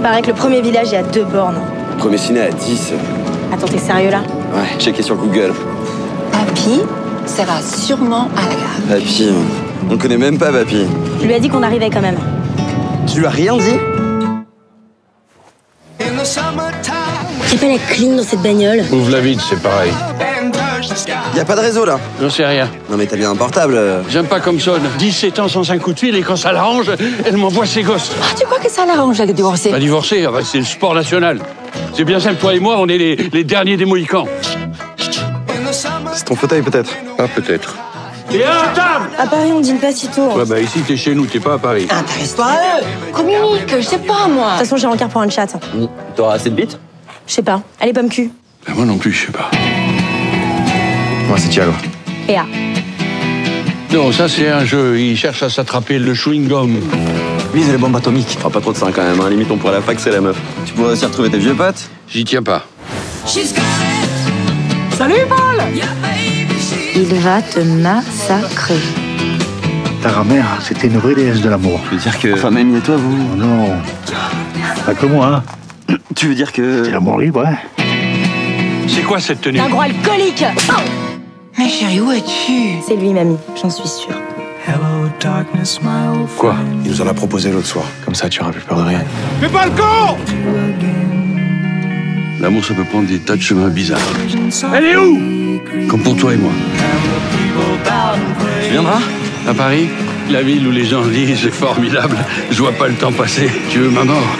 Paraît que le premier village est à 2 bornes. Le premier ciné à 10. Attends, t'es sérieux là? Ouais, checké sur Google. Papy sera sûrement à la gare. Papy, on connaît même pas Papy. Je lui ai dit qu'on arrivait quand même. Tu lui as rien dit? J'ai pas la clim dans cette bagnole. Ouvre la vitre, c'est pareil. Y a pas de réseau là. J'en sais rien. Non mais t'as bien un portable. J'aime pas comme sonne. 17 ans sans un coup de fil et quand ça l'arrange, elle m'envoie ses gosses. Ah, tu crois que ça l'arrange de divorcer? Pas divorcer, c'est le sport national. C'est bien simple, toi et moi, on est les derniers des Mohicans. C'est ton fauteuil peut-être. Ah, peut-être. Et à table! À Paris, on dîne pas si tôt. Ouais, bah ici, t'es chez nous, t'es pas à Paris. Intéresse-toi à eux. Communique, je sais pas moi. De toute façon, j'ai rencard pour un chat. T'auras assez de bites? Je sais pas. Allez, pomme cul. Ben, moi non plus, je sais pas. Moi c'est Thiago. PA. Non, ça, c'est un jeu. Il cherche à s'attraper le chewing-gum. Vise les bombes atomiques. Fera pas trop de ça quand même, hein. Limite on pourrait la faxer la meuf. Tu pourrais aussi retrouver tes vieux potes. J'y tiens pas. Salut Paul. Il va te massacrer. Ta mère, c'était une vraie déesse de l'amour. Tu veux dire que... Enfin mamie et toi vous... Oh non, pas que moi, hein. Tu veux dire que... C'est l'amour libre, hein. C'est quoi cette tenue? Un gros alcoolique. Mais chérie, où es-tu? C'est lui, mamie. J'en suis sûre. Quoi? Il nous en a proposé l'autre soir. Comme ça, tu auras plus peur de rien. L'amour, ça peut prendre des tas de chemins bizarres. Elle est où? Comme pour toi et moi. Tu viendras? À Paris, la ville où les gens disent c'est formidable, je vois pas le temps passer. Tu veux ma mort?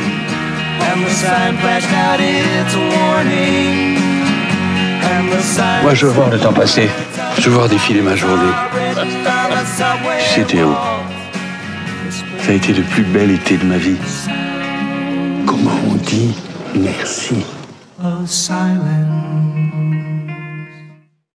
Moi, je veux voir le temps passer. Je veux voir défiler ma journée. Tu sais, Théo, ça a été le plus bel été de ma vie. Comment on dit merci? Silent